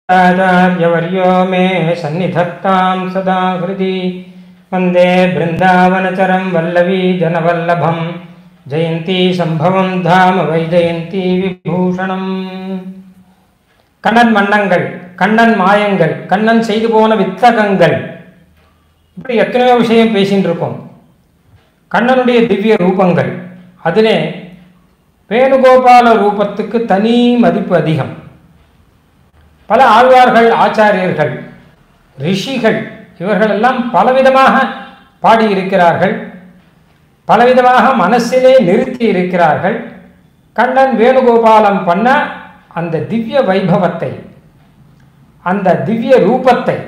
आचार्यवर्यो मे सन्निधत्तां सदा हृदि वन्दे बृन्दावनचरं वल्लवी जनवल्लभं जयन्ती संभवं धाम वैजयन्ती விபூஷணம். கண்ணன் மன்னங்கள், கண்ணன் மாயங்கள், கண்ணன் செய்து போன வித்தகங்கள், இப்படி எத்தனையோ விஷயம் பேசிட்டு இருக்கோம். கண்ணனுடைய திவ்ய ரூபங்கள், அதிலே வேணுகோபால ரூபத்துக்கு தனி மதிப்பு அதிகம். பல ஆழ்வார்கள், ஆச்சாரியர்கள், ரிஷிகள் இவர்களெல்லாம் பலவிதமாக பாடியிருக்கிறார்கள், பலவிதமாக மனசிலே நிறுத்தி இருக்கிறார்கள். கண்ணன் வேணுகோபாலம் பண்ண அந்த திவ்ய வைபவத்தை, அந்த திவ்ய ரூபத்தை,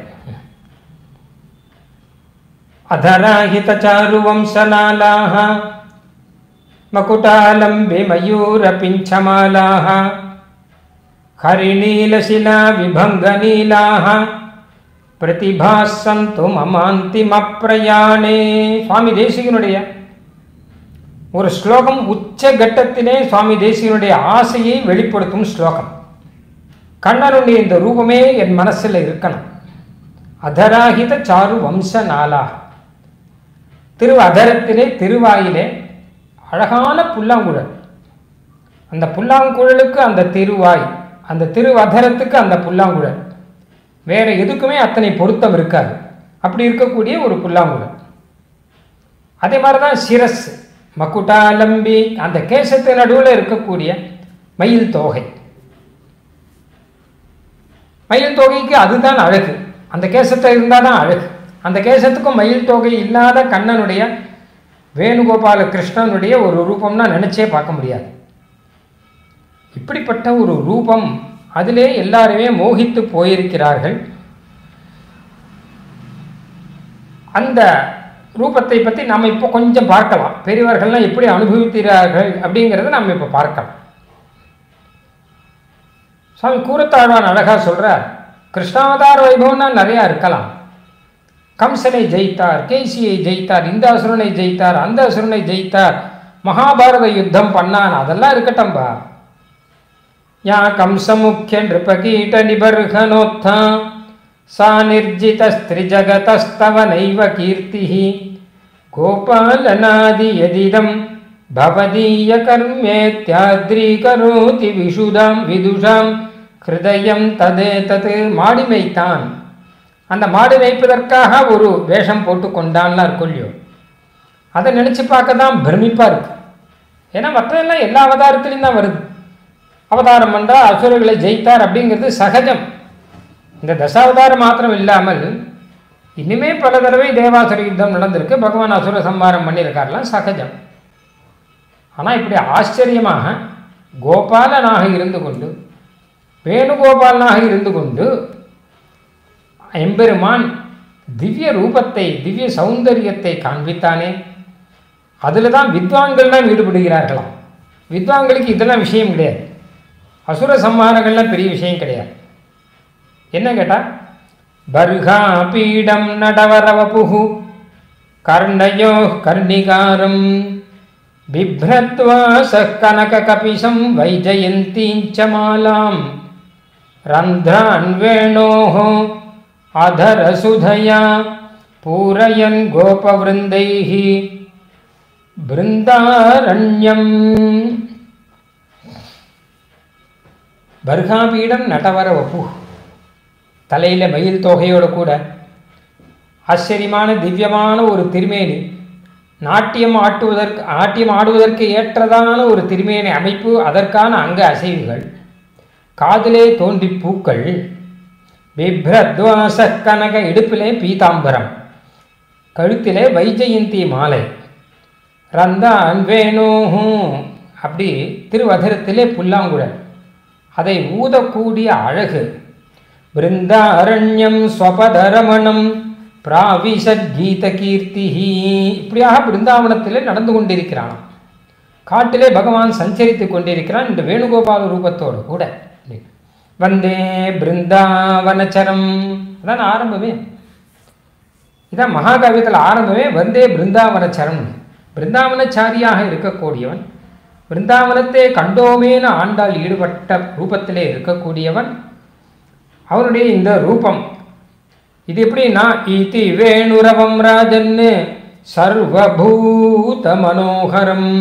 அதராஹித சாரு வம்சநாளாஹ மகுடாலம்பி மயூர பிஞ்சமாலாஹ ஹரிநீலசிலா விபங்கநீலாஹ பிரதிபாசந்து மமாந்திம பிரயாணே. சுவாமி தேசிகனுடைய ஒரு ஸ்லோகம், உச்சகட்டத்திலே சுவாமி தேசிகனுடைய ஆசையை வெளிப்படுத்தும் ஸ்லோகம். கண்ணனுடைய இந்த ரூபமே என் மனசில் இருக்கணும். அதராகித சாரு வம்ச நாளா. திரு அதரத்திலே, திருவாயிலே அழகான புல்லாங்குழல். அந்த புல்லாங்குழலுக்கு அந்த திருவாய், அந்த திருவதரத்துக்கு அந்த புல்லாங்குழல், வேற எதுக்குமே அத்தனை பொருத்தம் இருக்காது. அப்படி இருக்கக்கூடிய ஒரு புல்லாங்குழல். அதே மாதிரிதான் சிரஸ், மகுடாலம்பி, அந்த கேசத்து நடுவில் இருக்கக்கூடிய மயில் தோகை. மயில் தோகைக்கு அதுதான் அழகு. அந்த கேசத்தை இருந்தால் தான் அழகு. அந்த கேசத்துக்கும் மயில் தோகை இல்லாத கண்ணனுடைய, வேணுகோபால கிருஷ்ணனுடைய ஒரு ரூபம்னா நினைச்சே பார்க்க முடியாது. இப்படிப்பட்ட ஒரு ரூபம், அதிலே எல்லாருமே மோகித்து போயிருக்கிறார்கள். அந்த ரூபத்தை பற்றி நாம் இப்போ கொஞ்சம் பார்க்கலாம். பெரியவர்கள்லாம் எப்படி அனுபவிக்கிறார்கள் அப்படிங்கிறத நாம் இப்போ பார்க்கலாம். சுவாமி கூரத்தாழ்வான் அழகா சொல்றார், கிருஷ்ணாவதார வைபவம்னா நிறையா இருக்கலாம். கம்சனை ஜெயித்தார், கேசியை ஜெயித்தார், இந்த அசுரனை ஜெயித்தார், அந்த அசுரனை ஜெயித்தார், மகாபாரத யுத்தம் பண்ணான், அதெல்லாம் இருக்கட்டம்பா. யா கம்சமுக்கிய நிருபகீட நிபர்ஹனோத்தா சா நிர்ஜிதஸ்திரிஜகதஸ்தவ நைவ கீர்த்திஹி கோபாலநாதி யதிதம் பவதீய கர்மேத்யாத்ரீகரோதி விஷுதாம் விதுஷாம் ஹிருதயம் ததேதது. மாடி மேய்த்தான். அந்த மாடு மேய்ப்பதற்காக ஒரு வேஷம் போட்டு கொண்டான்லாம் இருக்கொல்லியோ, அதை நினச்சி பார்க்க தான் பிரமிப்பாக இருக்கு. ஏன்னா மற்றெல்லாம் எல்லா அவதாரத்திலையும் தான் வருது. அவதாரம் பண்ணால் அசுரர்களை ஜெயித்தார் அப்படிங்கிறது சகஜம். இந்த தசாவதாரம் மாத்திரம் இல்லாமல் இனிமே பல தடவை தேவாசுர யுத்தம் நடந்திருக்கு, பகவான் அசுர சம்ஹாரம் பண்ணியிருக்காருலாம் சகஜம். ஆனால் இப்படி ஆச்சரியமாக கோபாலனாக இருந்து கொண்டு, வேணுகோபாலனாக இருந்து கொண்டு எம்பெருமான் திவ்ய ரூபத்தை, திவ்ய சௌந்தரியத்தை காண்பித்தானே, அதில் தான் வித்வான்கள்லாம் ஈடுபடுகிறார்களாம். வித்வான்களுக்கு இதெல்லாம் விஷயம் கிடையாது. அசுர சம்ஹாரங்கள்லாம் பெரிய விஷயம் கிடையாது. என்ன கேட்டால், பர்ஹா பீடம் நடவரவபுஹு கர்ணயோ கர்ணிகாரம் பிப்ரத்வாச கனக கபிசம் வைஜயந்தீஞ்ச மாலாம் ரந்த்ரான் வேணோஹோ அதரசுதயா பூரயன் கோபவ்ருந்தைஹி பிருந்தாரண்யம். பர்காபீடம் நடவர வபு, தலையில் மயில் தொகையோடு கூட ஆச்சரியமான திவ்யமான ஒரு திருமேனி, நாட்டியம் ஆடுவதற்கு ஏற்றதான ஒரு திருமேனி அமைப்பு, அதற்கான அங்க அசைவுகள், காதிலே தோன்றி பூக்கள், பிப்ரத்வாச கனக, இடுப்பிலே பீதாம்பரம், கழுத்திலே வைஜெயந்தி மாலை, ரந்தான் வேணோஹும், அப்படி திருவதரத்திலே புல்லாங்குழல், அதை ஊதக்கூடிய அழகு, பிருந்தாரண்யம் ஸ்வபதரமணம் பிராவிஷத் கீத கீர்த்திஹி. இப்படியாக பிருந்தாவனத்திலே நடந்து கொண்டிருக்கிறான். காட்டிலே பகவான் சஞ்சரித்து கொண்டிருக்கிறான் இந்த வேணுகோபால ரூபத்தோடு கூட. வந்தே பிருந்தாவனச்சரம், அதான் ஆரம்பமே. இதான் மகாகாவியத்தில் ஆரம்பமே வந்தே பிருந்தாவனச்சரம். பிருந்தாவனச்சாரியாக இருக்கக்கூடியவன், பிருந்தாவனத்தை கண்டோமேன ஆண்டால் ஈடுபட்ட ரூபத்திலே இருக்கக்கூடியவன், அவனுடைய இந்த ரூபம் இது எப்படின்னா இதி வேணுரவம் ராஜன்னு சர்வபூத மனோகரம்.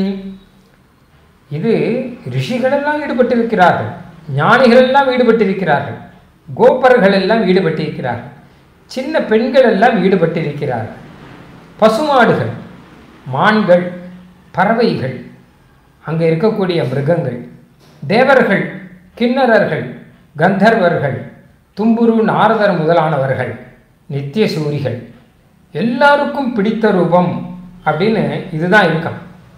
இது ரிஷிகளெல்லாம் ஈடுபட்டிருக்கிறார்கள், ஞானிகள் எல்லாம் ஈடுபட்டிருக்கிறார்கள், கோபர்கள் எல்லாம் ஈடுபட்டிருக்கிறார்கள், சின்ன பெண்கள் எல்லாம் ஈடுபட்டிருக்கிறார்கள், பசுமாடுகள், மான்கள், பறவைகள், அங்கே இருக்கக்கூடிய மிருகங்கள், தேவர்கள், கிண்ணறர்கள், கந்தர்வர்கள், தும்புரு நாரதர் முதலானவர்கள், நித்திய சூரிகள், எல்லாருக்கும் பிடித்த ரூபம் அப்படின்னு இதுதான் இருக்கும்.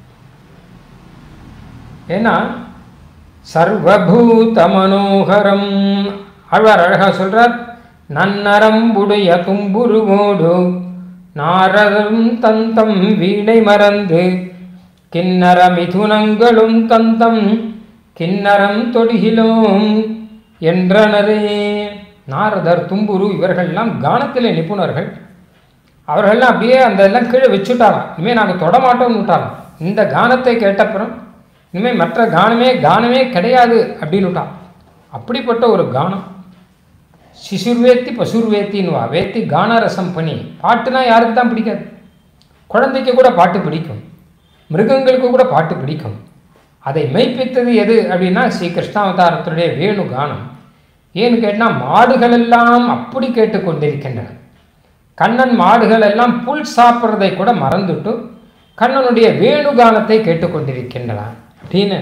ஏன்னா சர்வபூத மனோகரம். ஆழ்வார் அழகா சொல்றார், நன்னரம்புடைய தும்புருவோடு நாரதரும் தந்தம் வீணை மறந்து கிண்ணற மிதுனங்களும் தந்தம் கிண்ணறம் தொடுகிலோம் என்றனரே. நாரதர், தும்புரு இவர்கள்லாம் கானத்திலே நிபுணர்கள். அவர்கள்லாம் அப்படியே அந்த எல்லாம் கீழே வச்சுட்டாராம். இனிமேல் நாங்கள் தொடமாட்டோம்னு விட்டாராம். இந்த கானத்தை கேட்டப்புறம் இனிமேல் மற்ற கானமே கிடையாது அப்படின்னு விட்டான். அப்படிப்பட்ட ஒரு கானம். சிசுர்வேத்தி பசுர்வேத்தின்னுவா. வேத்தி கானரசம் பண்ணி. பாட்டுனா யாருக்கு தான் பிடிக்காது? குழந்தைக்கு கூட பாட்டு பிடிக்கும், மிருகங்களுக்கு கூட பாட்டு பிடிக்கும். அதை மெய்ப்பித்தது எது அப்படின்னா ஸ்ரீ கிருஷ்ணாவதாரத்துடைய வேணு கானம். ஏன்னு கேட்டால் மாடுகள் எல்லாம் அப்படி கேட்டுக்கொண்டிருக்கின்றன. கண்ணன் மாடுகள் எல்லாம் புல் சாப்பிட்றதை கூட மறந்துட்டு கண்ணனுடைய வேணு கானத்தை கேட்டுக்கொண்டிருக்கின்றன அப்படின்னு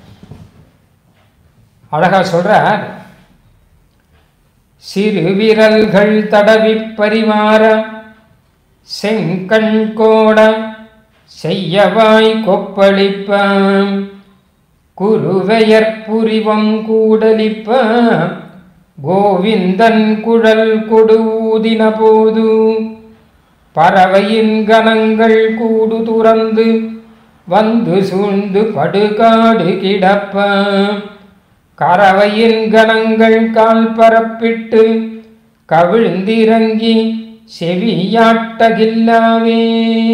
அழகா சொல்றார். சிறு விரல்கள் தடவி பரிமாற செங்கண் கோட செய்யவாய் கொப்பளிப்ப குருவையற் புரிவம் கூடலிப்ப கோவிந்தன் குழல் கொடு ஊதின போது பறவையின் கணங்கள் கூடு துறந்து வந்து சூழ்ந்து படுகாடு கிடப்ப கறவையின் கணங்கள் கால் பரப்பிட்டு கவிழ்ந்திறங்கி செவியாட்டகில்லாவே.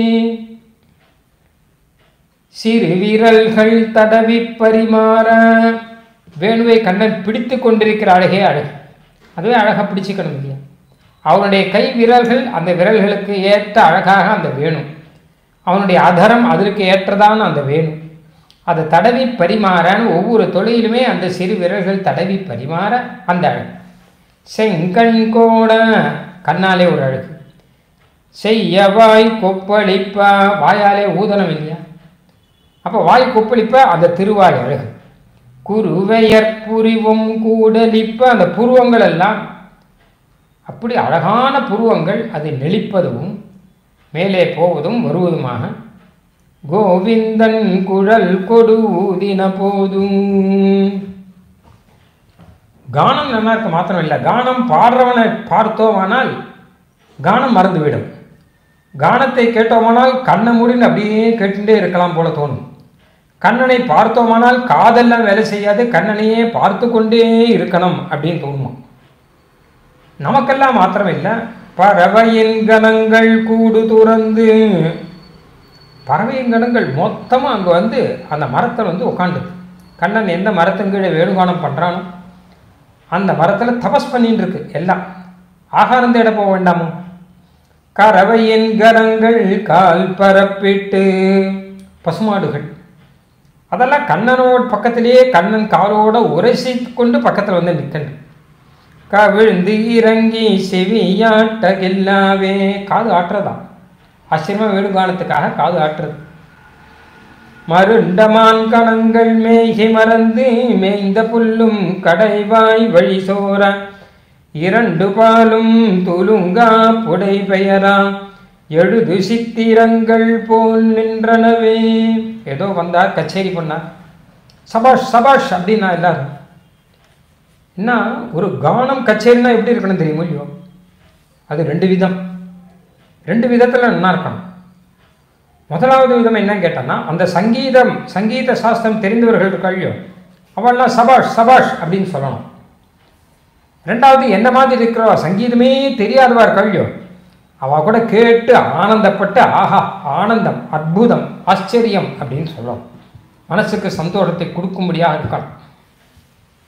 சிறு விரல்கள் தடவி பரிமாற. வேணுவை கண்ணன் பிடித்து கொண்டிருக்கிற அழகே அழகு. அதுவே அழகாக பிடிச்சிக்கணும் இல்லையா? அவனுடைய கை விரல்கள் அந்த விரல்களுக்கு ஏற்ற அழகாக அந்த வேணு, அவனுடைய அதரம் அதற்கு ஏற்றதான அந்த வேணு, அதை தடவி பரிமாறன்னு ஒவ்வொரு தொழிலுமே அந்த சிறு விரல்கள் தடவி பரிமாற அந்த அழகு. செங்கண் கோட கண்ணாலே ஒரு அழகு. செய்யவாய் கொப்பளிப்பா வாயாலே ஊதனம் இல்லையா? அப்போ வாய் கொப்பளிப்ப அந்த திருவாய் அழகு. குருவையற் புரிவும் கூடலிப்ப அந்த புருவங்கள் எல்லாம் அப்படி அழகான புருவங்கள், அது நெளிப்பதும் மேலே போவதும் வருவதுமாக. கோவிந்தன் குழல் கொடு ஊதின போதும். கானம் நல்லா இருக்க மாத்திரம் இல்லை, கானம் பாடுறவனை பார்த்தோமானால் கானம் மறந்துவிடும். கானத்தை கேட்டோமானால் கண்ணை மூடின்னு அப்படியே கேட்டுட்டே இருக்கலாம் போல தோணும். கண்ணனை பார்த்தோமானால் காதெல்லாம் வேலை செய்யாது, கண்ணனையே பார்த்து கொண்டே இருக்கணும் அப்படின்னு தோணுமா. நமக்கெல்லாம் மாத்திரம் இல்லை, பறவையின் கணங்கள் கூடு துறந்து. பறவையின் கணங்கள் மொத்தமாக அங்கே வந்து அந்த மரத்தில் வந்து உட்காந்து கண்ணன் எந்த மரத்தின் கீழே வேணுகானம் பண்ணுறானோ அந்த மரத்தில் தபஸ் பண்ணின்னு இருக்கு. எல்லாம் ஆகாரம் தேட போக வேண்டாமோ. கறவையின் கரங்கள் கால் பரப்பிட்டு பசுமாடுகள் அதெல்லாம் கண்ணனோட பக்கத்திலேயே கண்ணன் காலோட உரைசி கொண்டு பக்கத்தில் வந்து நிற்கணும். கவிழ்ந்து இறங்கி செவியாட்டகில்லாவே. காது ஆட்டுறதான் ஆச்சரியமாக வேணுகானத்துக்காக காது ஆட்டுறது. மருண்டமான் கணங்கள் மேய்கை மறந்து மேய்ந்த புல்லும் கடைவாய் வழி சோர இரண்டு பாலும் துலுங்கா புடை பெயரா எழுது சித்திரங்கள் போல் நின்றனவே. ஏதோ வந்தார், கச்சேரி பண்ணார், சபாஷ் சபாஷ் அப்படின்னா எல்லாரும். என்ன ஒரு கானம் கச்சேரினா எப்படி இருக்கணும் தெரியுமோ இல்லையோ? அது ரெண்டு விதம், ரெண்டு விதத்தில் நல்லா இருக்கணும். முதலாவது விதம் என்னன்னு கேட்டோன்னா, அந்த சங்கீத சாஸ்திரம் தெரிந்தவர்கள் இருக்காளியோ அவள்லாம் சபாஷ் சபாஷ் அப்படின்னு சொல்லணும். ரெண்டாவது என்ன மாதிரி இருக்கிறவா சங்கீதமே தெரியாதவா இருக்காளியோ அவள் கூட கேட்டு ஆனந்தப்பட்டு ஆஹா ஆனந்தம் அற்புதம் ஆச்சரியம் அப்படின்னு சொல்லணும். மனசுக்கு சந்தோஷத்தை கொடுக்கும்படியாக இருக்கணும்.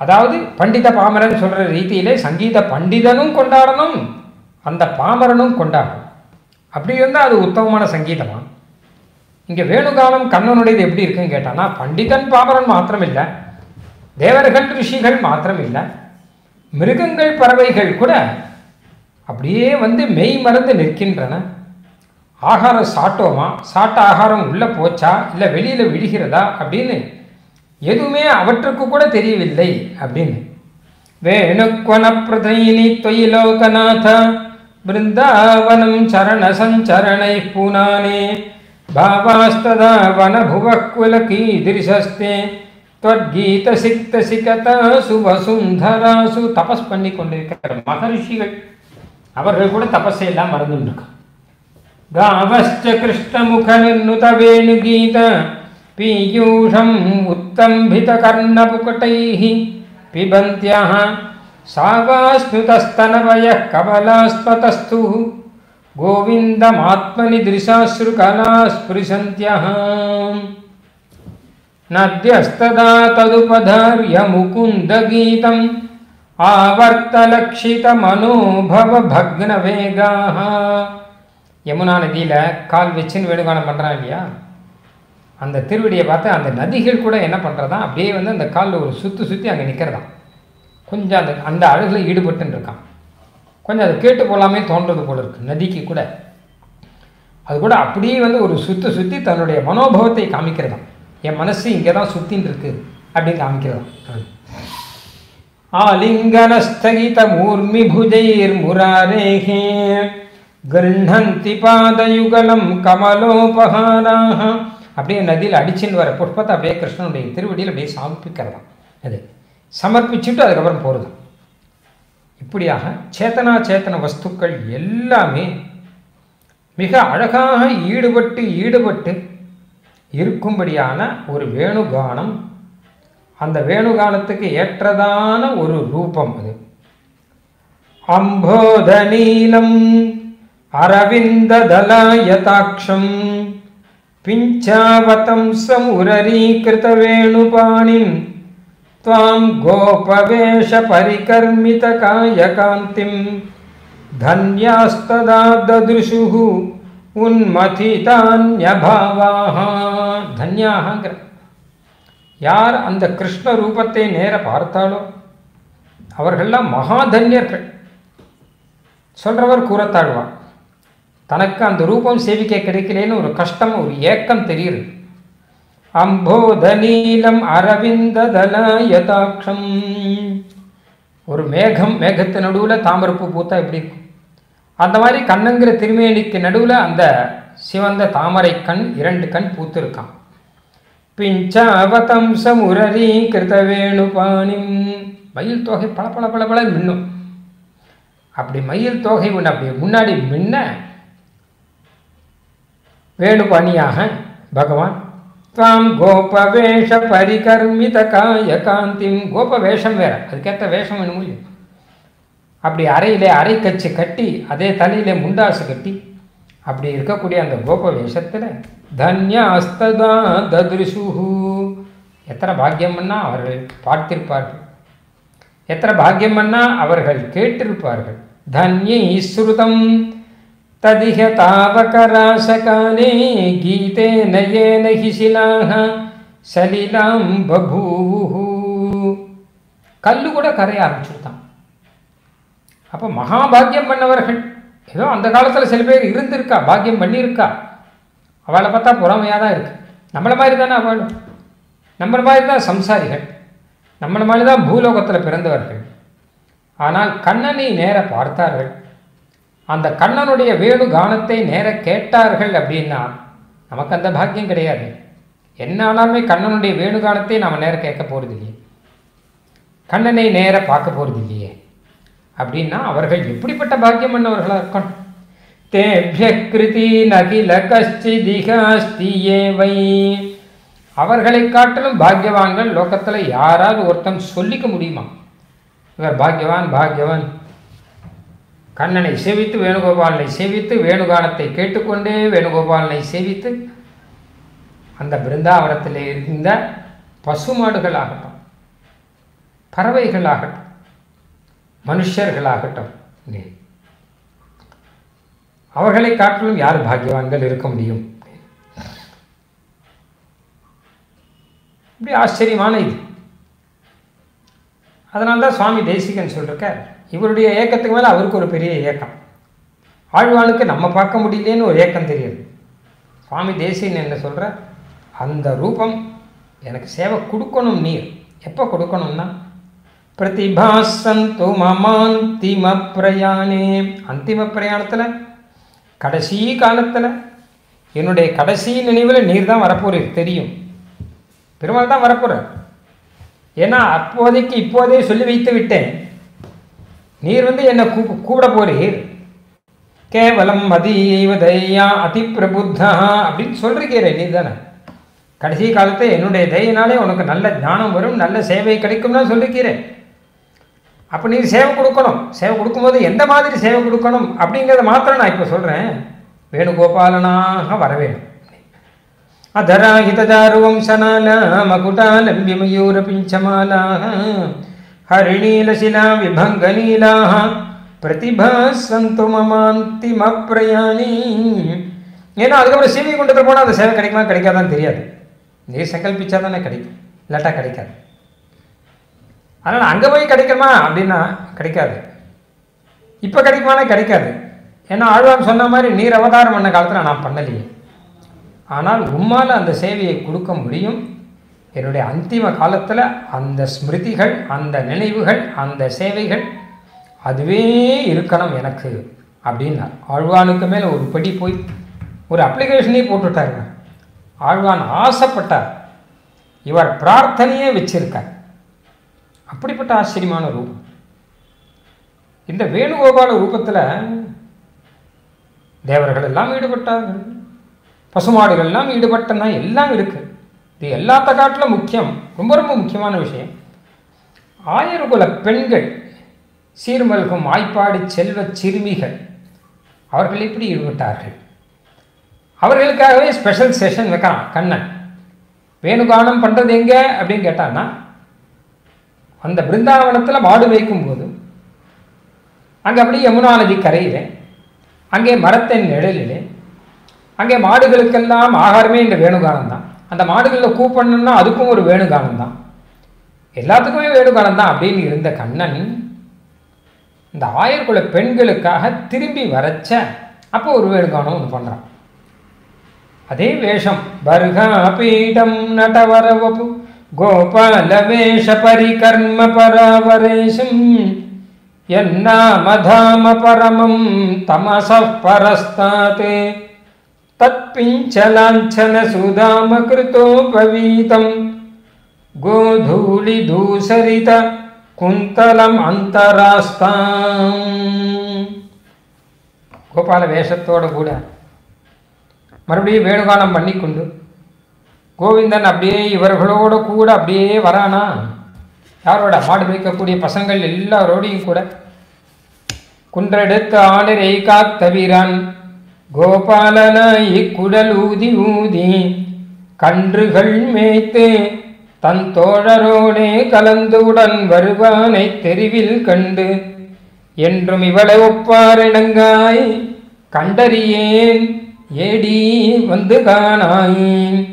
அதாவது பண்டித பாமரன் சொல்கிற ரீதியிலே சங்கீத பண்டிதனும் கொண்டாடணும், அந்த பாமரனும் கொண்டாடணும். அப்படி இருந்தால் அது உத்தமமான சங்கீதமா? இங்கே வேணுகானம் கண்ணனுடையது எப்படி இருக்குன்னு கேட்டான்னா, பண்டிதன் பாமரன் மாத்திரம் இல்லை, தேவர்கள் ரிஷிகள் மாத்திரம் இல்லை, மிருகங்கள் பறவைகள் கூட அப்படியே மெய் மறந்து நிற்கின்றன. ஆகாரம் சாப்பிட்டோமா, சாப்பிட்ட ஆகாரம் உள்ளே போச்சா இல்லை வெளியில் விழுகிறதா அப்படின்னு எதுவுமே அவற்றுக்கு கூட தெரியவில்லை அப்படின்னு. வேணுக்வன பிரதைனி தொயிலோகநாத பிருந்தாவனம் சரண சஞ்சரணை பூனானே பாவாஸ்ததா வனபுவக்குல கீதிரிசஸ்தே त्वद्गीत सिक्त सिकता சுவசுந்தராசு. தபஸ் பண்ணி கொண்டிருக்கிற மகரிஷிகள் அவர்கள் கூட தபஸை எல்லாம் மறந்துருக்காங்க. गावश्च कृष्णमुखनिर्नुत वेणुगीत पीयूषम् उत्तम्भितकर्णपुकटैः पिबन्त्यः सावास्नुतस्तनवयः कमलास्पतस्थुः गोविन्दमात्मनि दृशाश्रुकलाः स्पृशन्त्यः नद्यस्तदा तदुपधार्य मुकुन्दगीतम् आवर्तलक्षितमनोभवभग्नवेगाः. யமுனா நதியில் கால் வச்சுன்னு வேணுகானம் பண்ணுறான் இல்லையா, அந்த திருவடியை பார்த்து அந்த நதிகள் கூட என்ன பண்ணுறதா அப்படியே அந்த காலில் ஒரு சுற்றி அங்கே நிற்கிறதான். கொஞ்சம் அந்த அழகில் ஈடுபட்டுன்னு இருக்கான். கொஞ்சம் அதை கேட்டு போகலாமே தோன்றது போல இருக்குது. நதிக்கு கூட அது கூட அப்படியே ஒரு சுற்றி தன்னுடைய மனோபவத்தை காமிக்கிறதாம். என் மனசு இங்கே தான் சுற்றின்னு இருக்கு அப்படின்னு காமிக்கிறதாம். ஆலிங்கனஸ்தகித மூர்மி புஜைர் முராரேஹே கிருண்ணந்தி பாதயுகலம் கமலோபஹாராஹ. அப்படியே நதியில் அடிச்சுன்னு வர புஷ்பத்தை அப்படியே கிருஷ்ணனுடைய திருவடியில் அப்படியே சமர்ப்பிக்கிறதாம். அது சமர்ப்பிச்சுட்டு அதுக்கப்புறம் போகிறது. இப்படியாக சேத்தனா சேத்தன வஸ்துக்கள் எல்லாமே மிக அழகாக ஈடுபட்டு இருக்கும்படியான ஒரு வேணுகானம், அந்த வேணுகானத்துக்கு ஏற்றதான ஒரு ரூபம் அது. அம்போதநீலம் அரவிந்ததலாயதாட்சம் பிஞ்சாவதம்சம் உரரீகிருதவேணுபாணிம் த்வாம் கோபவேஷ பரிகர்மித காயகாந்திம் தன்யாஸ்ததா தத்ருஷுஹு உன்மதிதான்யபாவாஹ. தன்யாகங்கிற யார் அந்த கிருஷ்ண ரூபத்தை நேர பார்த்தாலோ அவர்கள்லாம் மகாதன்யர்கள். சொல்றவர் கூறத்தாழ்வார், தனக்கு அந்த ரூபம் சேவிக்க கிடைக்கலேன்னு ஒரு கஷ்டம், ஒரு ஏக்கம் தெரியுது. அம்போதநீலம் அரவிந்ததலாயதாட்சம். ஒரு மேகத்து நடுவில் தாமரப்பூ பூத்தா எப்படி இருக்கும், அந்த மாதிரி கண்ணங்கிற திருமேனிக்கு நடுவில் அந்த சிவந்த தாமரை கண், 2 கண் பூத்து இருக்கான். பிஞ்சாவதம்சம் உரரி கிருத வேணுபாணிம். மயில் தொகை பல பல பல பல மின்னும். அப்படி மயில் தொகை ஒன்று அப்படி முன்னாடி மின்ன வேணுபாணியாக பகவான் தாம் கோபவேஷ பரிகர்மித காயகாந்திம். கோப வேஷம் வேற, அதுக்கேற்ற வேஷம் வேணும் இல்லையா. அப்படி அறையிலே அரை கச்சு கட்டி அதே தலையிலே முண்டாசு கட்டி அப்படி இருக்கக்கூடிய அந்த கோப வேஷத்தில் தன்யாஸ்ததா தத்ருஷுஹு. எத்தனை பாக்கியம் பண்ணா அவர்கள் பார்த்திருப்பார்கள், எத்தனை பாக்கியம் பண்ணா அவர்கள் கேட்டிருப்பார்கள். தன்யை ஸ்ருதம் ததிஹ தாவகராசகாலே கீதே நயேன ஹிசிலாஹ சலிலாம் பபூஹு. கல்லு கூட கரைய ஆரம்பிச்சுட்டான். அப்போ மகாபாகியம் பண்ணவர்கள். ஏதோ அந்த காலத்தில் சில பேர் இருந்திருக்கா, பாக்கியம் பண்ணியிருக்கா, அவளை பார்த்தா புறமையாக தான் இருக்கு. நம்மளை மாதிரி தானே அவளும், நம்மளை மாதிரி தான் சம்சாரிகள், நம்மளை மாதிரி தான் பூலோகத்தில் பிறந்தவர்கள். ஆனால் கண்ணனை நேர பார்த்தார்கள், அந்த கண்ணனுடைய வேணு கானத்தை நேர கேட்டார்கள். அப்படின்னா நமக்கு அந்த பாக்கியம் கிடையாது. என்ன ஆனாலுமே கண்ணனுடைய வேணுகானத்தை நாம் நேர கேட்க போகிறது இல்லையே, கண்ணனை நேர பார்க்க போகிறது இல்லையே. அப்படின்னா அவர்கள் எப்படிப்பட்ட பாக்கியம் பண்ணவர்களாக இருக்கணும். தேவ்ய கிருதி நகில கஷ்டிதிகாஸ்தியேவை. அவர்களை காட்டிலும் பாக்கியவான்கள் லோகத்தில் யாராவது ஒருத்தன் சொல்லிக்க முடியுமா? இவர் பாக்கியவான் பாக்கியவான். கண்ணனை சேவித்து வேணுகோபாலனை சேவித்து வேணுகானத்தை கேட்டுக்கொண்டே வேணுகோபாலனை சேவித்து அந்த பிருந்தாவனத்தில் இருந்த பசுமாடுகள் ஆகட்டும், பறவைகளாகட்டும், மனுஷர்களாகட்டும், அவர்களை காட்டிலும் யார் பாக்கியவான்கள் இருக்க முடியும்? இப்படி ஆச்சரியமான இது. அதனால்தான் சுவாமி தேசிகன் சொல்லிருக்கார், இவருடைய ஏக்கத்துக்கு மேலே அவருக்கு ஒரு பெரிய ஏக்கம். ஆழ்வானுக்கு நம்ம பார்க்க முடியலேன்னு ஒரு ஏக்கம் தெரியுது. சுவாமி தேசிகன் என்ன சொல்கிற, அந்த ரூபம் எனக்கு சேவை கொடுக்கணும். நீர் எப்போ கொடுக்கணும்னா, பிரதிபாசந்து மமாந்திம பிரயாணே, அந்திம பிரயாணத்தில் கடைசி காலத்தில் என்னுடைய கடைசி நினைவில் நீர் தான் வரப்போறீர். தெரியும், பெருமாள் தான் வரப்போகிறார். ஏன்னா அப்போதைக்கு இப்போதே சொல்லி வைத்து விட்டேன், நீர் என்னை கூட போறீர். கேவலம் மதியைவதையா அதி பிரபுத்தா அப்படின்னு சொல்றீரே நீர் தானே. கடைசி காலத்தை என்னுடைய தயனாலே உனக்கு நல்ல ஞானம் வரும், நல்ல சேவை கிடைக்கும்னா சொல்லிக்கிறேன். அப்போ நீர் சேவை கொடுக்கணும். சேவை கொடுக்கும்போது எந்த மாதிரி சேவை கொடுக்கணும் அப்படிங்கிறத மாத்திரம் நான் இப்போ சொல்கிறேன். வேணுகோபாலனாக வர வேணும். அதராஹிதாருவம்சனாலா மகுடாலம்பி மயூர பிஞ்சமாலா ஹரிணீலசிலா விபங்கநீலா பிரதிபாசந்து மமாந்திம பிரயாணி. ஏன்னா அதுக்கப்புறம் சேவை கொண்டு போனால் அந்த சேவை கிடைக்குமா கிடைக்காதான்னு தெரியாது. நீ சங்கல்பிச்சா தானே கிடைக்கும், இல்லாட்டா கிடைக்காது. அதனால் அங்கே போய் கிடைக்குமா அப்படின்னா கிடைக்காது, இப்போ கிடைக்குமானா கிடைக்காது. ஏன்னா ஆழ்வான் சொன்ன மாதிரி நீர் அவதாரம் பண்ண காலத்தில் நான் பண்ணலையே. ஆனால் உம்மால் அந்த சேவையை கொடுக்க முடியும். என்னுடைய அந்திம காலத்தில் அந்த ஸ்மிருதிகள், அந்த நினைவுகள், அந்த சேவைகள் அதுவே இருக்கணும் எனக்கு அப்படின்னா ஆழ்வானுக்கு மேலே ஒரு படி போய் ஒரு அப்ளிகேஷனே போட்டுட்டாருங்க. ஆழ்வான் ஆசைப்பட்டார், இவர் பிரார்த்தனையே வச்சிருக்கார். அப்படிப்பட்ட ஆச்சரியமான ரூபம். இந்த வேணுகோபால ரூபத்தில் தேவர்கள் எல்லாம் ஈடுபட்டார்கள், பசுமாடுகள் எல்லாம் ஈடுபட்டனா எல்லாம் இருக்கு. இது எல்லாத்த காட்டிலும் முக்கியம், ரொம்ப ரொம்ப முக்கியமான விஷயம். ஆயர்குல பெண்கள், சீர்மல்கும் ஆய்ப்பாடி செல்வ சிறுமிகள், அவர்கள் எப்படி ஈடுபட்டார்கள்? அவர்களுக்காகவே ஸ்பெஷல் செஷன் வைக்கிறான் கண்ணன். வேணுகானம் பண்ணுறது எங்கே அப்படின்னு கேட்டான்னா, அந்த பிருந்தாவனத்தில் மாடு வைக்கும் போது அங்கே அப்படியே யமுனா நதி கரையில், அங்கே மரத்தின் நிழலிலே, அங்கே மாடுகளுக்கெல்லாம் ஆகாரமே இந்த வேணுகானம் தான். அந்த மாடுகளில் கூப்பிடணும்னா அதுக்கும் ஒரு வேணுகானம் தான், எல்லாத்துக்குமே வேணுகானம் தான் அப்படின்னு இருந்த கண்ணன் இந்த ஆயர்குல பெண்களுக்காக திரும்பி வரச்ச அப்போ ஒரு வேணுகானம் ஒன்று பண்ணுறான். அதே வேஷம், பர்கா பீடம் நடவரவபு கோபால வேஷ பரிகர்ம பராவரேஷம் என்னாமதாம பரமம் தமச பரஸ்தாதே தத்பிஞ்சலாஞ்சன சுதாம கிருதோபவீதம் கோதூளி தூசரித குந்தலம் அந்தராஸ்தாம். கோபால வேஷத்தோடு கூட மறுபடியும் வேணுகானம் பண்ணி கொண்டு கோவிந்தன் அப்படியே இவர்களோடு கூட அப்படியே வரானா. யாரோட? மாடு வைக்கக்கூடிய பசங்கள் எல்லாரோடையும் கூட. குன்றெடுத்து ஆடரை காத்தவிரான் கோபாலனாய் குடல் ஊதி ஊதி கன்றுகள் மேய்த்து தன் தோழரோடே கலந்துடன் வருவானை தெருவில் கண்டு என்றும் இவளை ஒப்பாரிணங்காய் கண்டறியேன் ஏடி வந்து காணாய்.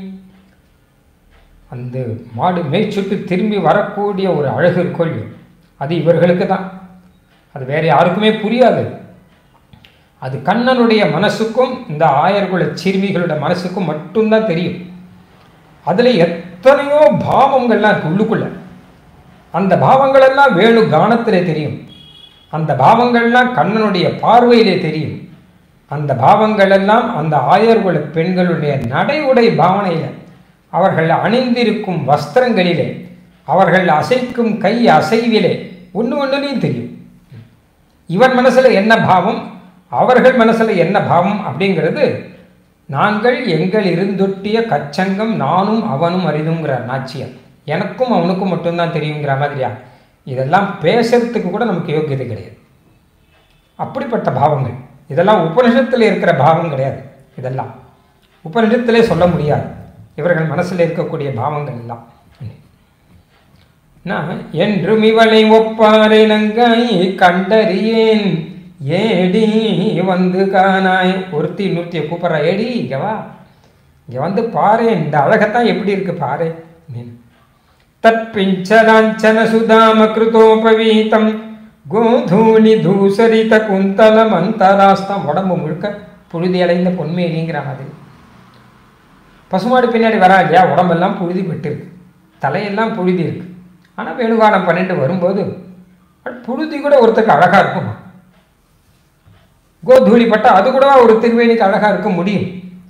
அந்த மாடு மேய்ச்சுட்டு திரும்பி வரக்கூடிய ஒரு அழகு இருக்கொள், அது இவர்களுக்கு தான், அது வேற யாருக்குமே புரியாது. அது கண்ணனுடைய மனசுக்கும் இந்த ஆயர்குல சிறுமிகளோட மனசுக்கும் மட்டும்தான் தெரியும். அதில் எத்தனையோ பாவங்கள்லாம் இருக்கு உள்ளுக்குள்ள. அந்த பாவங்கள் எல்லாம் வேணு கானத்திலே தெரியும், அந்த பாவங்கள்லாம் கண்ணனுடைய பார்வையிலே தெரியும், அந்த பாவங்கள் எல்லாம் அந்த ஆயர்குல பெண்களுடைய நடை உடை பாவனையில், அவர்கள் அணிந்திருக்கும் வஸ்திரங்களிலே, அவர்கள் அசைக்கும் கை அசைவிலே ஒன்று ஒன்றுலையும் தெரியும். இவன் மனசில் என்ன பாவம், அவர்கள் மனசில் என்ன பாவம் அப்படிங்கிறது நாங்கள் எங்கள் இருந்தொட்டிய கச்சங்கம் நானும் அவனும் அறிதுங்கிறார் நாச்சியார். எனக்கும் அவனுக்கும் மட்டும்தான் தெரியுங்கிற மாதிரியா. இதெல்லாம் பேசுறதுக்கு கூட நமக்கு யோக்கியதை கிடையாது. அப்படிப்பட்ட பாவங்கள் இதெல்லாம் உபனிஷத்தில் இருக்கிற பாவம் கிடையாது. இதெல்லாம் உபனிஷத்திலே சொல்ல முடியாது. இவர்கள் மனசில் இருக்கக்கூடிய பாவங்கள் எல்லாம் நான் என்றும் இவளை ஒப்பாரை நங்காய் கண்டறியேன் ஏடி வந்து காணாய். ஒருத்தி இன்னொருத்தியை கூப்பிட்றா, ஏடி இங்கே வா, இங்கே வந்து பாரு, இந்த அழகத்தான் எப்படி இருக்கு பாரு. தற்பிஞ்சலாஞ்சன சுதாம கிருதோபவீதம் கோதூளி தூசரித குந்தலம் அந்தராஸ்தம். உடம்பு முழுக்க புழுதி அடைந்த பொன்மேனிங்கிற மாதிரி. பசுமாடு பின்னாடி வரா இல்லையா, உடம்பெல்லாம் புழுதி பெற்றிருக்கு, தலையெல்லாம் புழுதி இருக்கு. ஆனால் வேணுகானம் பண்ணிட்டு வரும்போது புழுதி கூட ஒருத்தருக்கு அழகாக இருக்குமா? கோதூளி பட்டா அது கூட ஒரு திருவேணிக்கு அழகாக இருக்க முடியும்.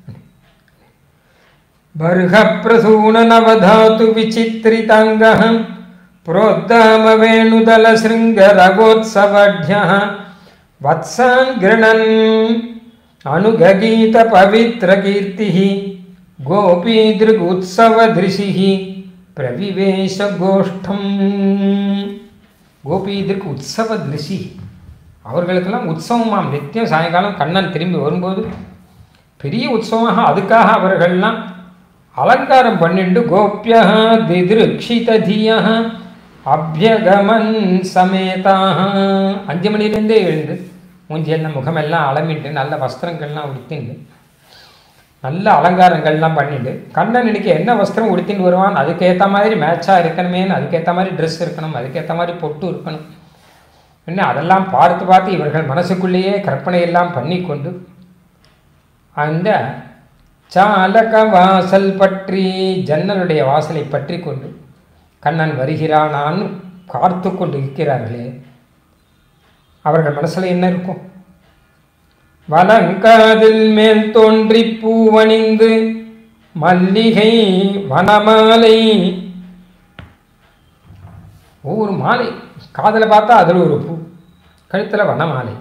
பர்ஹ பிரசூன நவதாத்து விசித்ரிதாங்கம் புரோத்தாம வேணுதல சிருங்க ரகோத்சவட்யா வத்சான் கிருணன் அனுககீத பவித்ர கீர்த்தி கோபீதிருக் உற்சவ திருஷி பிரவிவேஷ கோஷ்டம். கோபீதிற்கு உற்சவ திருஷி, அவர்களுக்கெல்லாம் உற்சவமாம். நித்தியம் சாயங்காலம் கண்ணன் திரும்பி வரும்போது பெரிய உற்சவமாக அதுக்காக அவர்கள்லாம் அலங்காரம் பண்ணிட்டு கோபியா திதிருக்ஷிததியா அபியகமன் சமேதாக 5 மணிலேருந்தே எழுந்து மூஞ்சியெல்லாம் முகமெல்லாம் அலமிட்டு நல்ல வஸ்திரங்கள்லாம் உடுத்திண்டு நல்ல அலங்காரங்கள்லாம் பண்ணிட்டு கண்ணன் இன்னைக்கு என்ன வஸ்திரம் உடுத்தின்னு வருவான், அதுக்கேற்ற மாதிரி மேட்சாக இருக்கணுமேனு அதுக்கேற்ற மாதிரி ட்ரெஸ் இருக்கணும், அதுக்கேற்ற மாதிரி பொட்டு இருக்கணும். என்ன அதெல்லாம் பார்த்து பார்த்து இவர்கள் மனசுக்குள்ளேயே கற்பனையெல்லாம் பண்ணி கொண்டு அந்த சாலக வாசல் பற்றி, ஜன்னலுடைய வாசலை பற்றி கொண்டு கண்ணன் வருகிறானான்னு பார்த்து கொண்டு இருக்கிறார்களே, அவர்கள் மனசில் என்ன இருக்கும்? வலங்காதில் மேல் தோன்றி பூவணிந்து மல்லிகை வனமாலை, ஒவ்வொரு மாலை காதில் பார்த்தா அதில் ஒரு பூ, கழுத்தில் வனமாலை.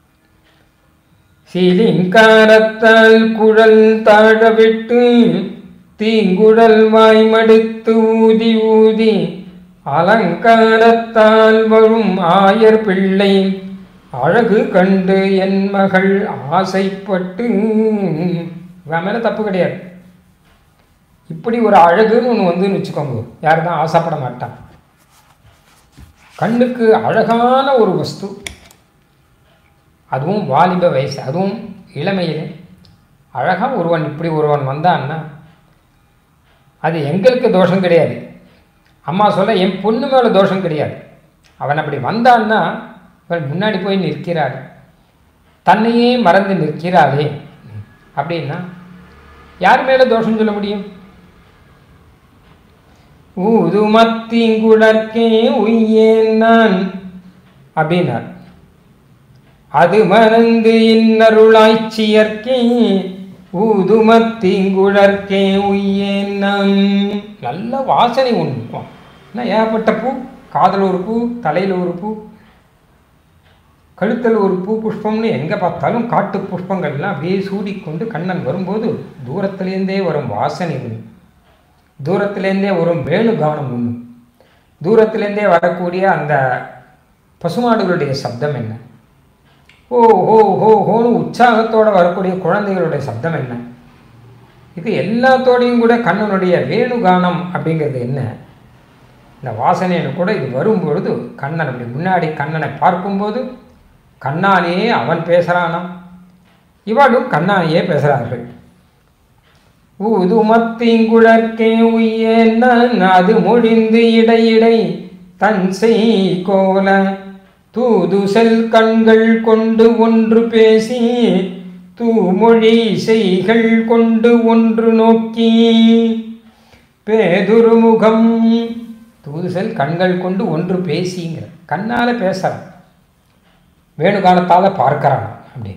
சீலிங்காரத்தால் குழல் தாழ விட்டு தீங்குழல் வாய்மடுத்து ஊதி ஊதி அலங்காரத்தால் வரும் ஆயர் பிள்ளை அழகு கண்டு என் மகள் ஆசைப்பட்டு. இவன் மேலே தப்பு கிடையாது. இப்படி ஒரு அழகுன்னு ஒன்று வந்துன்னு வச்சுக்கோங்க, யார் தான் ஆசைப்பட மாட்டான். கண்ணுக்கு அழகான ஒரு வஸ்து, அதுவும் வாலிப வயசு, அதுவும் இளமையில் அழகாக ஒருவன் இப்படி ஒருவன் வந்தான்னா அது எங்களுக்கு தோஷம் கிடையாது. அம்மா சொல்ல என் பொண்ணு மேலே தோஷம் கிடையாது. அவன் அப்படி வந்தான்னா அவன் முன்னாடி போய் நிற்கிறாள், தன்னையே மறந்து நிற்கிறாளே அப்படின்னா யார் மேலே தோஷம் சொல்ல முடியும்? ஊதுமத்திங்குழற்கே உய்யேன் நான் அப்படின்னார். அது மறந்து இன்னருளாய்ச்சியற்கே ஊதுமத்திங்குழற்கே உய்யேன் நான். நல்ல வாசனை ஒன்று இருக்கும். ஏன்னா ஏகப்பட்ட பூ, காதில் ஒரு பூ, தலையில் ஒரு பூ, கழுத்தில் ஒரு பூ, புஷ்பம்னு எங்கே பார்த்தாலும் காட்டு புஷ்பங்கள்லாம் அப்படியே சூடிக்கொண்டு கண்ணன் வரும்போது தூரத்துலேருந்தே வரும் வாசனை ஒன்று, தூரத்துலேருந்தே வரும் வேணுகானம் ஒன்று, தூரத்துலேருந்தே வரக்கூடிய அந்த பசுமாடுகளுடைய சப்தம் என்ன, ஓ ஹோ ஹோ ஹோன்னு உற்சாகத்தோடு வரக்கூடிய குழந்தைகளுடைய சப்தம் என்ன, இது எல்லாத்தோடையும் கூட கண்ணனுடைய வேணுகானம் அப்படிங்கிறது என்ன, இந்த வாசனைன்னு கூட இது வரும்பொழுது கண்ணன் அப்படி முன்னாடி கண்ணனை பார்க்கும்போது கண்ணாலேயே அவன் பேசுகிறானாம், இவளும் கண்ணாலேயே பேசுகிறார்கள். ஊதுமத்திங்குழற்கே உய்யேன் அது மொழிந்து இடையிடை தன் செய் கோல தூதுசெல் கண்கள் கொண்டு ஒன்று பேசி தூமொழி செய்கள் கொண்டு ஒன்று நோக்கி பேதுருமுகம். தூதுசெல் கண்கள் கொண்டு ஒன்று பேசிங்கிற கண்ணால் பேசுகிறான், வேணுகாலத்தால் பார்க்கிறான். அப்படி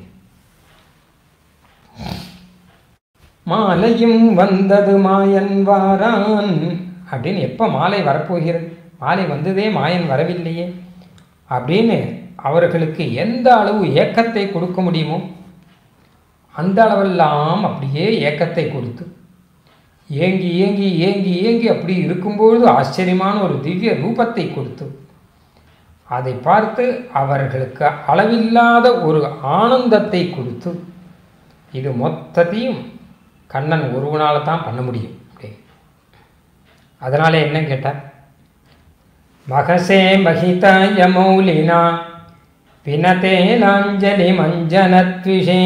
மாலையும் வந்தது மாயன் வாரான் அப்படின்னு, எப்போ மாலை வரப்போகிறது, மாலை வந்ததே மாயன் வரவில்லையே அப்படின்னு அவர்களுக்கு எந்த அளவு ஏக்கத்தை கொடுக்க முடியுமோ அந்த அளவெல்லாம் அப்படியே ஏக்கத்தை கொடுத்து ஏங்கி ஏங்கி ஏங்கி ஏங்கி அப்படி இருக்கும்பொழுது ஆச்சரியமான ஒரு திவ்ய ரூபத்தை கொடுத்து அதை பார்த்து அவர்களுக்கு அளவில்லாத ஒரு ஆனந்தத்தை கொடுத்து, இது மொத்தத்தையும் கண்ணன் ஒருவனால் தான் பண்ண முடியும். அதனால என்ன கேட்டார், மகசே மகிதாய மௌலினா பினதேனாஞ்சலி மஞ்சனத்விஷே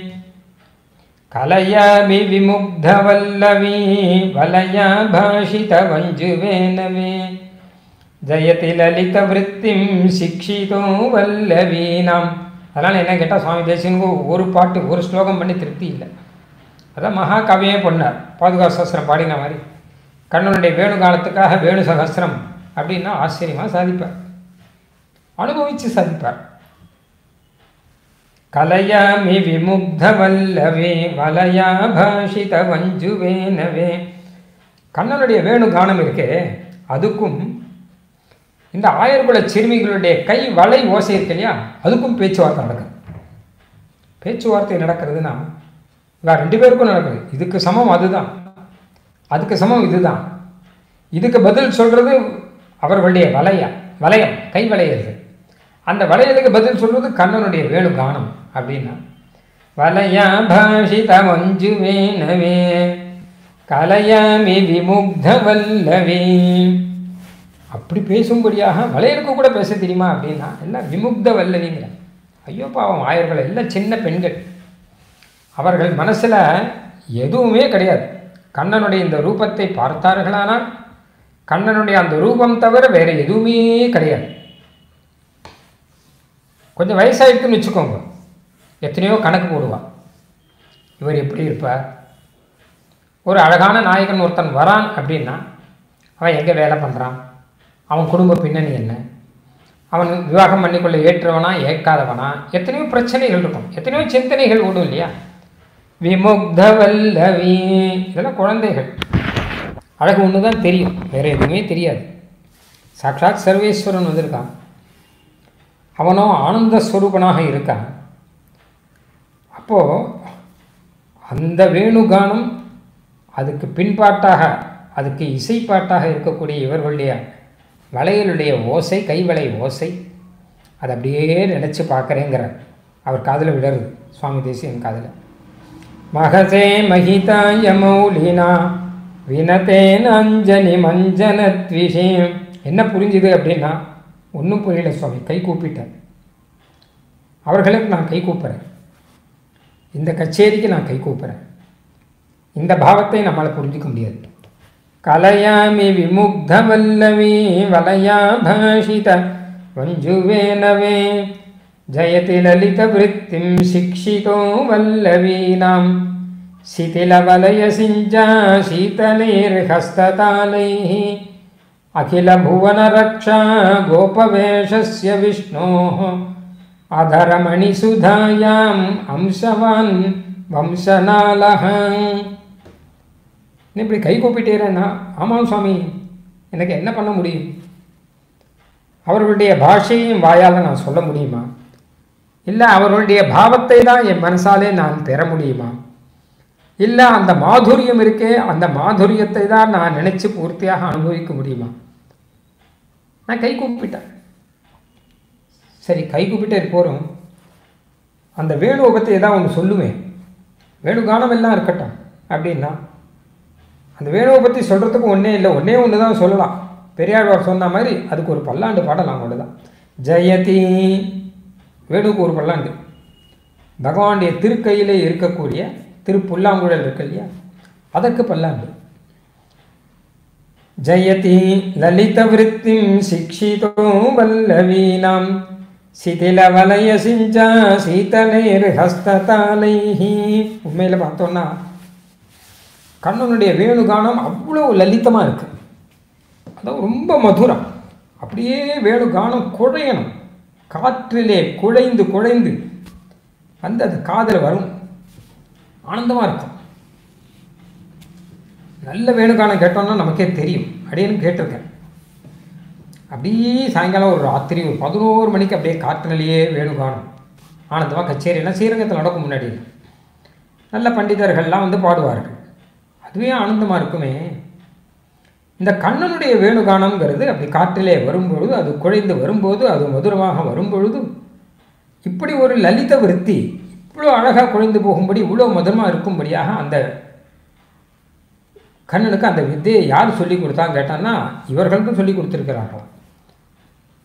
கலயாமி விமுக்தவல்லவி வலயா பாஷித வஞ்சுவேனவே ஜயதி லலித விருத்திம் சிக்ஷிதோ வல்லவீனாம். அதனால் என்ன கேட்டால் சுவாமி தேசிகனுக்கு ஒரு பாட்டு ஒரு ஸ்லோகம் பண்ணி திருப்தி இல்லை. அதான் மகாகவியே பண்ணார். பாதுகா சஹஸ்ரம் பாடின மாதிரி கண்ணனுடைய வேணு காலத்துக்காக வேணு சகஸ்திரம் அப்படின்னா ஆச்சரியமாக சாதிப்பார், அனுபவித்து சாதிப்பார். கலயாமி விமுக்தவல்லவே வலயா பாஷித வஞ்சுவேனவே. கண்ணனுடைய வேணு கானம் இருக்கே, அதுக்கும் இந்த ஆயர்குல சிறுமிகளுடைய கை வளை ஓசை இருக்கு இல்லையா, அதுக்கும் பேச்சுவார்த்தை நடக்குது. பேச்சுவார்த்தை நடக்கிறதுனா வேறு 2 பேருக்கும் நடக்குது. இதுக்கு சமம் அதுதான், அதுக்கு சமம் இதுதான். இதுக்கு பதில் சொல்கிறது அவர்களுடைய வளையம் கை வளையது. அந்த வளையலுக்கு பதில் சொல்வது கண்ணனுடைய வேணு கானம். அப்படின்னா வலயா பாஷித மஞ்சுவேனவே கலயாமி விமுக்த வல்லவே. அப்படி பேசும்படியாக வளையலுக்கு கூட பேச தெரியுமா அப்படின்னா எல்லாம் விமுக்த வல்லவிங்கிற. ஐயோ பாவம், ஆயர்கள் எல்லாம் சின்ன பெண்கள். அவர்கள் மனசில் எதுவுமே கிடையாது. கண்ணனுடைய இந்த ரூபத்தை பார்த்தார்களானால் கண்ணனுடைய அந்த ரூபம் தவிர வேறு எதுவுமே கிடையாது. கொஞ்சம் வயசாகிட்டுன்னு வச்சுக்கோங்க, எத்தனையோ கணக்கு போடுவான். இவர் எப்படி இருப்பார்? ஒரு அழகான நாயகன் ஒருத்தன் வரான் அப்படின்னா அவன் எங்கே வேலை பண்ணுறான், அவன் குடும்ப பின்னணி என்ன, அவன் விவாகம் பண்ணிக்கொள்ள ஏற்றவனா ஏற்காதவனா, எத்தனையோ பிரச்சனைகள் இருக்கும், எத்தனையோ சிந்தனைகள் ஓடும் இல்லையா. விமுக்த வல்லவி, இதெல்லாம் குழந்தைகள். அழகு ஒன்று தான் தெரியும், வேறு எதுவுமே தெரியாது. சாட்சாத் சர்வேஸ்வரன் வந்திருக்கான், அவனோ ஆனந்த ஸ்வரூபனாக இருக்கான். அப்போது அந்த வேணுகானம் அதுக்கு பின்பாட்டாக, அதுக்கு இசைப்பாட்டாக இருக்கக்கூடிய இவர்களுடைய வளையலுடைய ஓசை, கைவளை ஓசை, அதை அப்படியே நினச்சி பார்க்குறேங்கிறார். அவர் காதில் விடருது, சுவாமி தேசிகன் காதில். மகசே மகிதாய மௌலினா வினதேன அஞ்சலி மஞ்சனத்விஷேம். என்ன புரிஞ்சுது அப்படின்னா ஒன்றும் புரியல சுவாமி, கை கூப்பிட்டேன். அவர்களுக்கு நான் கை கூப்புறேன், இந்த கச்சேரிக்கு நான் கை கூப்புறேன். இந்த பாவத்தை நம்மளால் புரிஞ்சிக்க முடியாது. கலயாமி விமுக்த வல்லவி வலயா பாஷித வஞ்சுவேனவே ஜயதி லலித விருத்திம் சிக்ஷிதோ வல்லவீனாம் சிதில வலய சிஞ்சா சீதலேர் ஹஸ்ததாலைः அகில புவன ரக்ஷா கோபவேஷஸ்ய விஷ்ணோः அதரமணி சுதாயாம் அம்சவான் வம்சநாளஹ. இப்படி கை கூப்பிட்டேன்னா, ஆமாம் சுவாமி, எனக்கு என்ன பண்ண முடியும்? அவர்களுடைய பாஷையும் வாயால் நான் சொல்ல முடியுமா? இல்லை அவர்களுடைய பாவத்தை தான் என் மனசாலே நான் பெற முடியுமா? இல்லை அந்த மாதுரியம் இருக்கே, அந்த மாதுரியத்தை தான் நான் நினைச்சு பூர்த்தியாக அனுபவிக்க முடியுமா? நான் கை கூப்பிட்டேன். சரி, கை கூப்பிட்டே போகிறோம். அந்த வேணுவை பற்றி ஏதாவது ஒன்று சொல்லுவேன், வேணுகானம் எல்லாம் இருக்கட்டும் அப்படின்னா அந்த வேணுவை பற்றி சொல்கிறதுக்கு ஒன்றே இல்லை, ஒன்று தான் சொல்லலாம். பெரியாழ்வார் சொன்ன மாதிரி அதுக்கு ஒரு பல்லாண்டு பாடலாம், அவ்வளோதான். ஜெயதி வேணுக்கு ஒரு பல்லாண்டு. பகவானுடைய திருக்கையிலே இருக்கக்கூடிய திருப்புல்லாங்குழல் இருக்கு இல்லையா, அதற்கு பல்லாண்டு. ஜெயதி லலித விருத்திம் சிக்ஷிதோ வல்லவீனாம் சிதில வலய சிஞ்சா சீதலேர் ஹஸ்ததாலைஹி. உண்மையில் பார்த்தோன்னா கண்ணனுடைய வேணுகானம் அவ்வளோ லலிதமாக இருக்குது, அதான் ரொம்ப மதுரம். அப்படியே வேணுகானம் குழையணும், காற்றிலே குழைந்து குழைந்து வந்து அது காதில் வரும், ஆனந்தமாக இருக்கும். நல்ல வேணுகானம் கேட்டோம்னா நமக்கே தெரியும். அப்படின்னு கேட்டிருக்கேன். அப்படியே சாயங்காலம் ஒரு ராத்திரி ஒரு 11 மணிக்கு அப்படியே காற்றிலேயே வேணுகானம் ஆனந்தமாக கச்சேரியெல்லாம் ஸ்ரீரங்கத்தில் நடக்கும். முன்னாடி நல்ல பண்டிதர்கள்லாம் வந்து பாடுவார்கள், அதுவே ஆனந்தமாக இருக்குமே. இந்த கண்ணனுடைய வேணுகானம்ங்கிறது அப்படி காற்றிலே வரும்பொழுது, அது குழைந்து வரும்போது, அது மதுரமாக வரும்பொழுது, இப்படி ஒரு லலித விருத்தி இவ்வளோ அழகாக குழைந்து போகும்படி, இவ்வளோ மதுரமாக இருக்கும்படியாக அந்த கண்ணனுக்கு அந்த வித்தையை யார் சொல்லி கொடுத்தான்னு கேட்டான்னா இவர்களுக்கும் சொல்லி கொடுத்துருக்கிறார்கள்.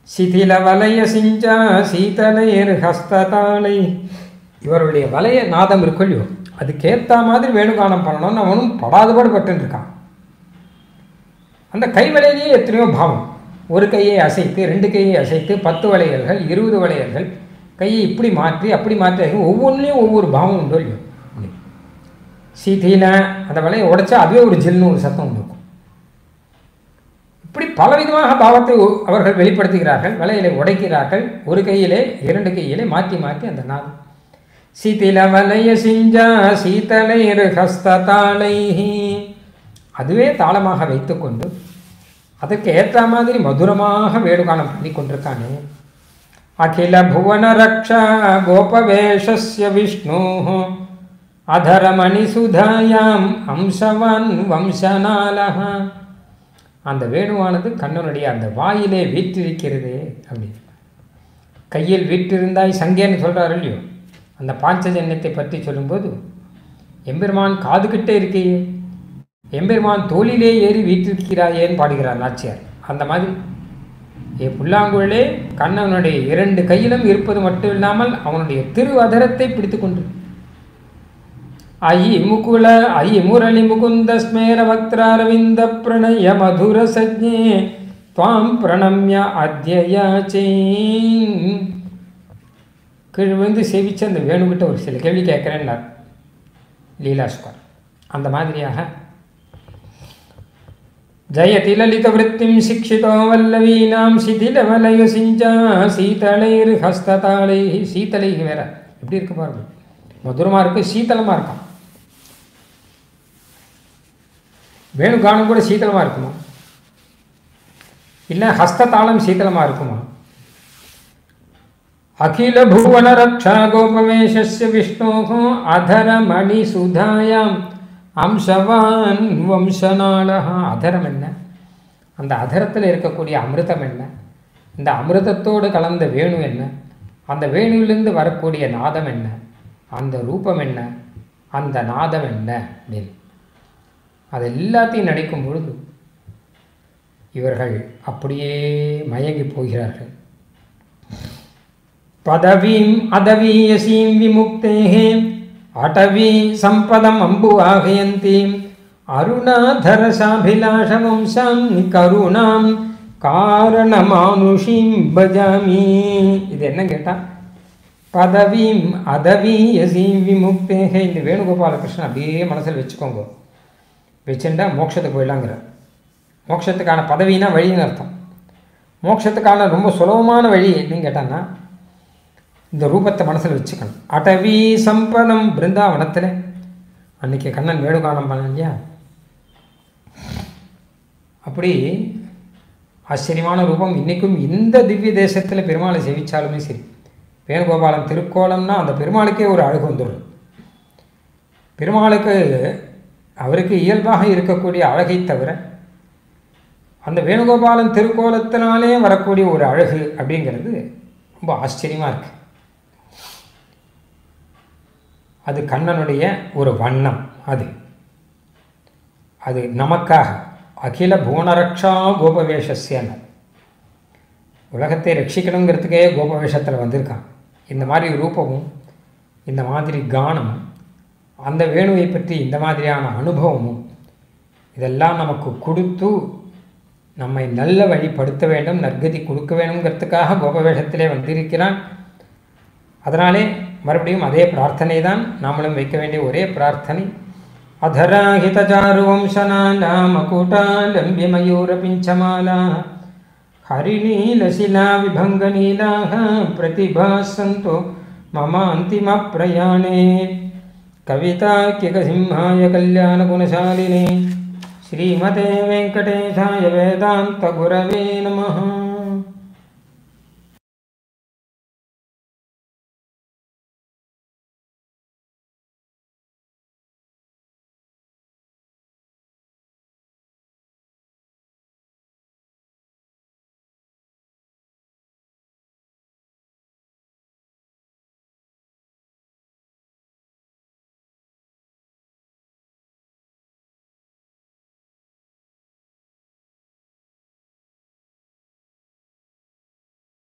சிதில வலய சிஞ்சா சீதலையர் ஹஸ்ததாளை. இவருடைய வலய நாதம் இருக்கும் இல்லையோ, அதுக்கேற்ற மாதிரி வேணுகானம் பண்ணணும்னு அவனும் படாதபாடு பட்டு இருக்கான். அந்த கைவலையிலேயே எத்தனையோ பாவம். ஒரு கையை அசைத்து, 2 கையை அசைத்து, 10 வளையல்கள், 20 வளையல்கள், கையை இப்படி மாற்றி அப்படி மாற்றி, ஒவ்வொன்றிலையும் ஒவ்வொரு பாவம் உண்டோ இல்லையோ. சீதியில அந்த வலையை உடைச்சா அதுவே ஒரு ஜில்னு ஒரு சத்தம் உண்டு. இப்படி பலவிதமாக பாவத்தை அவர்கள் வெளிப்படுத்துகிறார்கள். வலையிலே உடைக்கிறார்கள். ஒரு கையிலே 2 கையிலே மாற்றி மாற்றி அந்த நாதம். சீதில வலய சிஞ்சா சீதலைர் ஹஸ்ததாளை, அதுவே தாளமாக வைத்துக்கொண்டு அதற்கு ஏற்ற மாதிரி மதுரமாக வேணுகானம் பண்ணி கொண்டிருக்கானே. அகில புவன ரக்ஷா கோபவேஷஸ்ய விஷ்ணு அதரமணி சுதாயாம் அம்சவான் வம்சநாளஹ. அந்த வேணுவானது கண்ணனுடைய அந்த வாயிலே வீற்றிருக்கிறது அப்படின்னு. கையில் வீற்றிருந்தாய் சங்கேன்னு சொல்கிறார் இல்லையோ. அந்த பாஞ்சஜன்யத்தை பற்றி சொல்லும்போது, எம்பெருமான் காதுகிட்டே இருக்கையே, எம்பெருமான் தோளிலே ஏறி வீற்றிருக்கிறாயேன்னு பாடுகிறார் நாச்சியார். அந்த மாதிரி புல்லாங்குழலே கண்ணனுடைய 2 கையிலும் இருப்பது மட்டும் இல்லாமல் அவனுடைய திருவதரத்தை பிடித்து கொண்டு ஐ முகுல ஐ முரளி முகுந்த ஸ்மேர வக்திராரவிந்த பிரணய மதுர சஜ்ஞே துவாம் பிரணம்ய அத்யயாச்சே. கீழ் விழுந்து சேவிச்சு அந்த வேணுகிட்ட ஒரு சில கேள்வி கேட்குறேன்னார் லீலாஸ்கர். அந்த மாதிரியாக ஜயதி லலித விருத்திம் சிக்ஷிதோ வல்லவீனாம் சிதில வலய சிஞ்சா சீதளைர் ஹஸ்ததாளை. சீதளை வேற எப்படி இருக்கு பாருங்க, மதுரமாக இருக்கு, சீத்தளமாக இருக்கான். வேணுகானம் கூட சீத்தளமாக இருக்குமா? இல்லை ஹஸ்ததாளம் சீத்தளமாக இருக்குமா? அகில புவன ரக்ஷா கோபவேஷஸ்ய விஷ்ணோஹோ அதர மணி சுதாயாம் அம்சவான் வம்சநாளஹ. அதரம் என்ன? அந்த அதரத்தில் இருக்கக்கூடிய அமிர்தம் என்ன? இந்த அமிர்தத்தோடு கலந்த வேணு என்ன? அந்த வேணுவிலிருந்து வரக்கூடிய நாதம் என்ன? அந்த ரூபம் என்ன? அந்த நாதம் என்ன அப்படின்னு அது எல்லாத்தையும் நினைக்கும் பொழுது இவர்கள் அப்படியே மயங்கி போகிறார்கள். பதவீம் அதவீயசீம் விமுக்தேஹே அடவி சம்பதம் அம்புவாகயந்தீம் அருணாதரசாபிலாஷவம்சம் கருணாம் காரணமானுஷீம் பஜாமி. இது என்ன கேட்டால், பதவீம் அதவீயசீம் விமுக்தேஹே. இந்த வேணுகோபாலகிருஷ்ணன் அப்படியே மனசில் வச்சுக்கோங்க. வச்சுட்டா மோட்சத்துக்கு போயிடலாங்கிற. மோட்சத்துக்கான பதவினா வழின்னு அர்த்தம். மோட்சத்துக்கான ரொம்ப சுலபமான வழி எப்படின்னு கேட்டான்னா, இந்த ரூபத்தை மனசில் வச்சுக்கணும். அடவி சம்பதம், பிருந்தாவனத்தில் அன்றைக்கி கண்ணன் வேணுகானம் பண்ண இல்லையா, அப்படி ஆச்சரியமான ரூபம். இன்றைக்கும் இந்த திவ்ய தேசத்தில் பெருமாளை சேவித்தாலுமே சரி, வேணுகோபாலன் திருக்கோலம்னா அந்த பெருமாளுக்கே ஒரு அழகு வந்துடும். பெருமாளுக்கு அவருக்கு இயல்பாக இருக்கக்கூடிய அழகை தவிர அந்த வேணுகோபாலன் திருக்கோலத்தினாலே வரக்கூடிய ஒரு அழகு அப்படிங்கிறது ரொம்ப ஆச்சரியமாக இருக்குது. அது கண்ணனுடைய ஒரு வண்ணம். அது நமக்காக அகில புவனரக்ஷா கோபவேஷஸ்யன, உலகத்தை ரட்சிக்கணுங்கிறதுக்கே கோபவேஷத்தில் வந்திருக்கான். இந்த மாதிரி ரூபமும் இந்த மாதிரி கானமும் அந்த வேணுவை பற்றி இந்த மாதிரியான அனுபவமும் இதெல்லாம் நமக்கு கொடுத்து நம்மை நல்ல வழிப்படுத்த வேண்டும், நற்கதி கொடுக்க வேணுங்கிறதுக்காக கோபவேஷத்திலே வந்திருக்கிறான். அதனாலே மறுபடியும் அதே பிரார்த்தனை தான் நாமளும் வைக்க வேண்டிய ஒரே பிரார்த்தனை. அதராஹிதச்சாருவம்சனாலா மகுடாலம்பிய மயூர பிஞ்சமாலா ஹரிநீலசிலா விபங்கநீலாக பிரதிபாசந்தோ மம அந்திம பிரயாணே. கவிதாக்கியகசிம்ஹாய கல்யாணகுணசாலினே ஸ்ரீமதே வெங்கடேசாய வேதாந்த குரவே நமः.